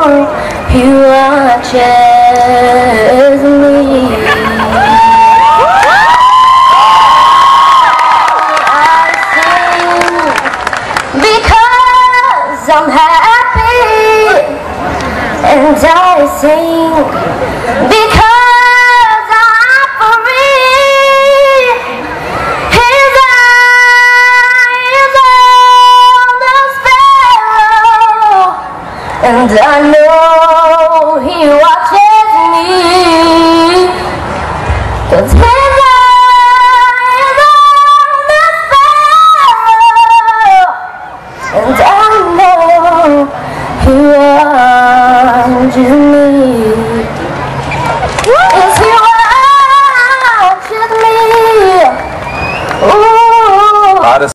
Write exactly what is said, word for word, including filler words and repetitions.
He watches me. I sing because I'm happy, and I sing because I'm free. His eyes on the sparrow, and I know